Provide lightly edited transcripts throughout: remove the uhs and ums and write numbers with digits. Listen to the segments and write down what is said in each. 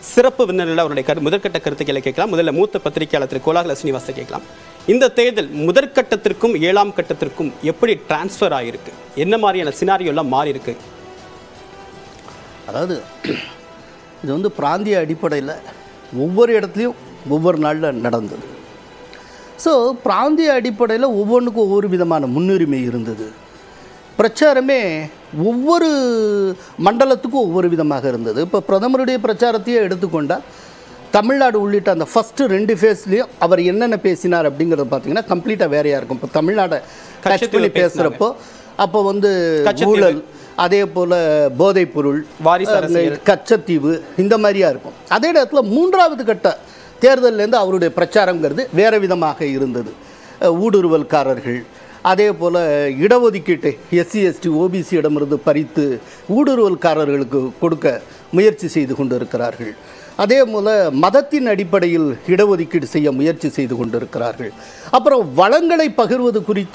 சிறப்பு விருந்தினர்கள் அவருடைய முதற்கட்ட கருத்துக்களை கேட்கலாம். முதல்ல மூத்த பத்திரிகையாளர் திரு கோலாகல ஸ்ரீனிவாச கேட்கலாம். இந்த தேர்தல் முதற்கட்டத்திற்கும் 7ஆம் கட்டத்திற்கும் எப்படி டிரான்ஸ்ஃபர் ஆகிருக்கு, என்ன மாதிரியான சினாரியோலாம் மாறி இருக்கு? அதாவது இது வந்து பிராந்திய அடிப்படையில் ஒவ்வொரு இடத்துலையும் ஒவ்வொரு நாளில் நடந்தது. ஸோ பிராந்திய அடிப்படையில் ஒவ்வொன்றுக்கும் ஒவ்வொரு விதமான முன்னுரிமை இருந்தது. பிரச்சாரமே ஒவ்வொரு மண்டலத்துக்கும் ஒவ்வொரு விதமாக இருந்தது. இப்போ பிரதமருடைய பிரச்சாரத்தையே எடுத்துக்கொண்டால் தமிழ்நாடு உள்ளிட்ட அந்த ஃபஸ்ட்டு 2 ஃபேஸ்லேயும் அவர் என்னென்ன பேசினார் அப்படிங்கிறத பார்த்தீங்கன்னா கம்ப்ளீட்டாக வேறையாக இருக்கும். இப்போ தமிழ்நாடை டச் பண்ணி பேசுகிறப்போ அப்போ வந்து ஊழல், அதே போல் போதைப்பொருள், கச்சத்தீவு இந்த மாதிரியா இருக்கும். அதே நேரத்தில் 3வது கட்ட தேர்தலேருந்து அவருடைய பிரச்சாரங்கிறது வேறு விதமாக இருந்தது. ஊடுருவல்காரர்கள், அதே போல் இடஒதுக்கீட்டை எஸ்சி எஸ்டி ஓபிசி இடமிருந்து பறித்து ஊடுருவல்காரர்களுக்கு கொடுக்க முயற்சி செய்து கொண்டு இருக்கிறார்கள். அதே போல் மதத்தின் அடிப்படையில் இடஒதுக்கீடு செய்ய முயற்சி செய்து கொண்டு இருக்கிறார்கள். அப்புறம் வளங்களை பகிர்வது குறித்த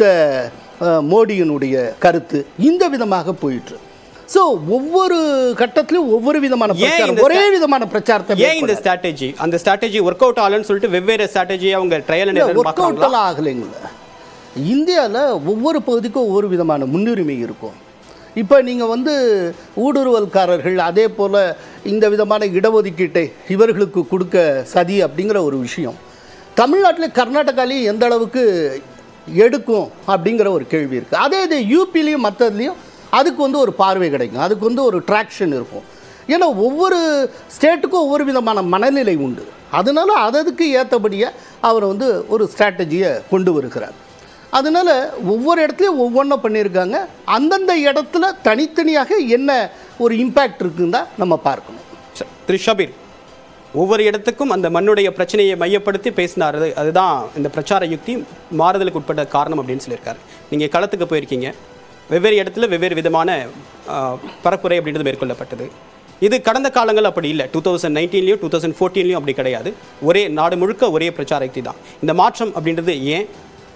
மோடியினுடைய கருத்து இந்த விதமாக போயிட்டு. ஸோ ஒவ்வொரு கட்டத்திலும் ஒவ்வொரு விதமான பிரச்சாரம், ஒரே விதமான பிரச்சாரத்தை. ஏன் இந்த ஸ்ட்ராட்டஜி, அந்த ஸ்ட்ராட்டஜி ஒர்க் அவுட் ஆகலன்னு சொல்லிட்டு வெவ்வேறு ஸ்ட்ராட்டஜியை அவங்க trial and error work out எல்லாம் ஆகலைங்கள. இந்தியாவில் ஒவ்வொரு பகுதிக்கும் ஒவ்வொரு விதமான முன்னுரிமை இருக்கும். இப்போ நீங்கள் வந்து ஊடுருவல்காரர்கள், அதே போல் இந்த விதமான இடஒதுக்கீட்டை இவர்களுக்கு கொடுக்க சதி அப்படிங்கிற ஒரு விஷயம் தமிழ்நாட்டில் கர்நாடகாலையும் எந்த அளவுக்கு எடுக்கும் அப்படிங்கிற ஒரு கேள்வி இருக்குது. அதே இது யூபிலையும் மற்றதுலேயும் அதுக்கு வந்து ஒரு பார்வை கிடைக்கும், அதுக்கு வந்து ஒரு ட்ராக்ஷன் இருக்கும். ஏன்னா ஒவ்வொரு ஸ்டேட்டுக்கும் ஒவ்வொரு விதமான மனநிலை உண்டு. அதனால அதுக்கு ஏற்றபடியாக அவர் வந்து ஒரு ஸ்ட்ராட்டஜியை கொண்டு வருகிறார். அதனால் ஒவ்வொரு இடத்துலையும் ஒவ்வொன்றும் பண்ணியிருக்காங்க. அந்தந்த இடத்துல தனித்தனியாக என்ன ஒரு இம்பேக்ட் இருக்குன்னு தான் நம்ம பார்க்கணும். திரு ஷபீர், ஒவ்வொரு இடத்துக்கும் அந்த மண்ணுடைய பிரச்சனையை மையப்படுத்தி பேசினார். அதுதான் இந்த பிரச்சார யுக்தி மாறுதலுக்கு உட்பட்ட காரணம் அப்படின்னு சொல்லியிருக்காரு. நீங்கள் களத்துக்கு போயிருக்கீங்க, வெவ்வேறு இடத்துல வெவ்வேறு விதமான பரப்புரை அப்படின்றது மேற்கொள்ளப்பட்டது. இது கடந்த காலங்கள் அப்படி இல்லை. 2019லையும் 2014லையும் அப்படி கிடையாது. ஒரே நாடு முழுக்க ஒரே பிரச்சார யுக்தி தான். இந்த மாற்றம் அப்படின்றது ஏன்?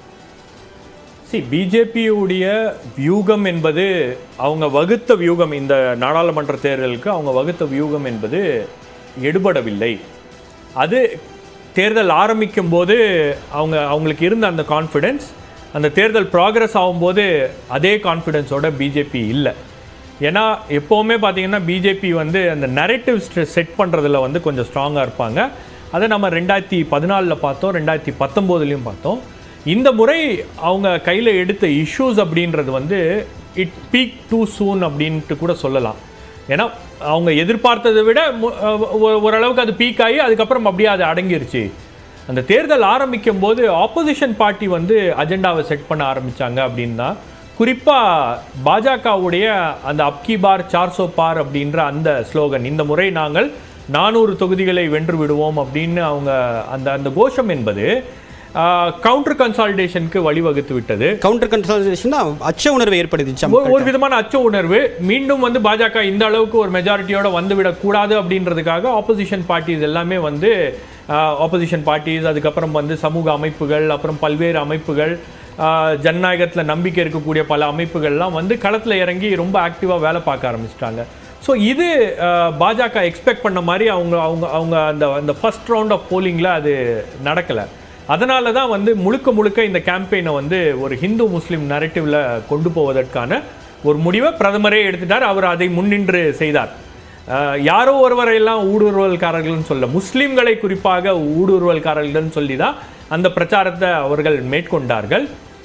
பிஜேபியுடைய வியூகம் என்பது, அவங்க வகுத்த வியூகம், இந்த நாடாளுமன்ற தேர்தலுக்கு அவங்க வகுத்த வியூகம் என்பது எடுபடவில்லை. அது தேர்தல் ஆரம்பிக்கும் போது அவங்களுக்கு இருந்த அந்த கான்ஃபிடென்ஸ், அந்த தேர்தல் ப்ராக்ரஸ் ஆகும்போது அதே கான்ஃபிடென்ஸோட பிஜேபி இல்லை. ஏன்னா எப்போவுமே பார்த்தீங்கன்னா பிஜேபி வந்து அந்த நரேட்டிவ் செட் பண்ணுறதுல வந்து கொஞ்சம் ஸ்ட்ராங்காக இருப்பாங்க. அதை நம்ம 2014 பார்த்தோம், 2019லையும் பார்த்தோம். இந்த முறை அவங்க கையில் எடுத்த இஷ்யூஸ் அப்படின்றது வந்து இட் பீக் டூ சூன் அப்படின்ட்டு கூட சொல்லலாம். ஏன்னா அவங்க எதிர்பார்த்ததை விட ஓரளவுக்கு அது பீக் ஆகி அதுக்கப்புறம் அப்படியே அது அடங்கிருச்சு. அந்த தேர்தல் ஆரம்பிக்கும் போது ஆப்போசிஷன் பார்ட்டி வந்து அஜெண்டாவை செட் பண்ண ஆரம்பித்தாங்க. அப்படின்னா குறிப்பாக பாஜகவுடைய அந்த அப்கி பார் 400 பார் அப்படின்ற அந்த ஸ்லோகன், இந்த முறை நாங்கள் 400 தொகுதிகளை வென்று விடுவோம் அப்படின்னு அவங்க அந்த கோஷம் என்பது கவுண்டர் கன்சாலிடேஷனுக்கு வழிவகுத்து விட்டது. கவுண்டர் கன்சாலிடேஷன் அச்ச உணர்வை ஏற்படுத்திச்சு, ஒரு விதமான அச்ச உணர்வு. மீண்டும் வந்து பாஜக இந்த அளவுக்கு ஒரு மெஜாரிட்டியோட வந்துவிடக்கூடாது அப்படின்றதுக்காக ஆப்போசிஷன் பார்ட்டிஸ் எல்லாமே வந்து ஆப்போசிஷன் பார்ட்டிஸ், அதுக்கப்புறம் வந்து சமூக அமைப்புகள், அப்புறம் பல்வேறு அமைப்புகள், ஜனநாயகத்தில் நம்பிக்கை இருக்கக்கூடிய பல அமைப்புகள்லாம் வந்து களத்தில் இறங்கி ரொம்ப ஆக்டிவாக வேலை பார்க்க ஆரம்பிச்சிட்டாங்க. ஸோ இது பாஜக எக்ஸ்பெக்ட் பண்ண மாதிரி அவங்க அந்த ஃபர்ஸ்ட் ரவுண்ட் ஆஃப் போலிங்கில் அது நடக்கலை. அதனால தான் வந்து முழுக்க இந்த கேம்பெயினை வந்து ஒரு ஹிந்து முஸ்லீம் நரேட்டிவ்ல கொண்டு போவதற்கான ஒரு முடிவை பிரதமரே எடுத்துட்டார். அவர் அதை முன்னின்று செய்தார். யாரோ ஒருவரையெல்லாம் ஊடுருவல்காரர்கள்னு சொல்ல, முஸ்லீம்களை குறிப்பாக ஊடுருவல்காரர்கள்னு சொல்லி தான் அந்த பிரச்சாரத்தை அவர்கள் மேற்கொண்டார்கள்.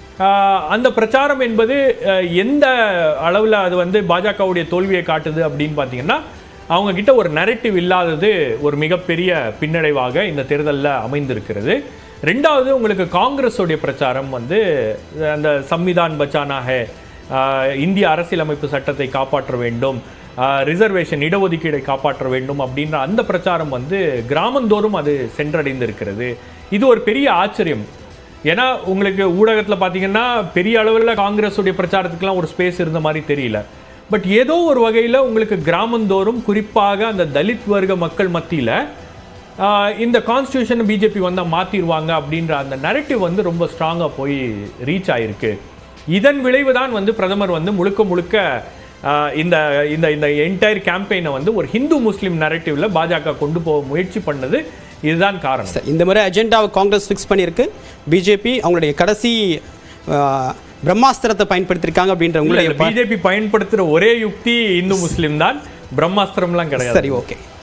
அந்த பிரச்சாரம் என்பது எந்த அளவில் அது வந்து பாஜகவுடைய தோல்வியை காட்டுது அப்படின்னு பார்த்தீங்கன்னா, அவங்க கிட்ட ஒரு நரேட்டிவ் இல்லாதது ஒரு மிகப்பெரிய பின்னடைவாக இந்த தேர்தலில் அமைந்திருக்கிறது. ரெண்டாவது, உங்களுக்கு காங்கிரஸுடைய பிரச்சாரம் வந்து அந்த சம்விதான் பச்சானாக, இந்திய அரசியலமைப்பு சட்டத்தை காப்பாற்ற வேண்டும், ரிசர்வேஷன் இடஒதுக்கீடை காப்பாற்ற வேண்டும் அப்படின்ற அந்த பிரச்சாரம் வந்து கிராமந்தோறும் அது சென்றடைந்திருக்கிறது. இது ஒரு பெரிய ஆச்சரியம். ஏன்னா உங்களுக்கு ஊடகத்தில் பார்த்தீங்கன்னா பெரிய அளவில் காங்கிரஸுடைய பிரச்சாரத்துக்கெல்லாம் ஒரு ஸ்பேஸ் இருந்த மாதிரி தெரியல. பட் ஏதோ ஒரு வகையில் உங்களுக்கு கிராமந்தோறும் குறிப்பாக அந்த தலித் வர்க்க மக்கள் மத்தியில் இந்த கான்ஸ்டியூஷனை பிஜேபி வந்தால் மாற்றிடுவாங்க அப்படின்ற அந்த நரேட்டிவ் வந்து ரொம்ப ஸ்ட்ராங்காக போய் ரீச் ஆகிருக்கு. இதன் விளைவு தான் வந்து பிரதமர் வந்து முழுக்க இந்த இந்த இந்த என்டையர் கேம்பெயினை வந்து ஒரு ஹிந்து முஸ்லீம் நரேட்டிவ்ல பாஜக கொண்டு போக முயற்சி பண்ணது இதுதான் காரணம். இந்த முறை அஜெண்டாவை காங்கிரஸ் ஃபிக்ஸ் பண்ணியிருக்கு. பிஜேபி அவங்களுடைய கடைசி பிரம்மாஸ்திரத்தை பயன்படுத்திருக்காங்க அப்படின்ற உங்களுடைய பிஜேபி பயன்படுத்துற ஒரே யுக்தி இந்து முஸ்லீம் தான், பிரம்மாஸ்திரம்லாம் கிடையாது. சரி, ஓகே.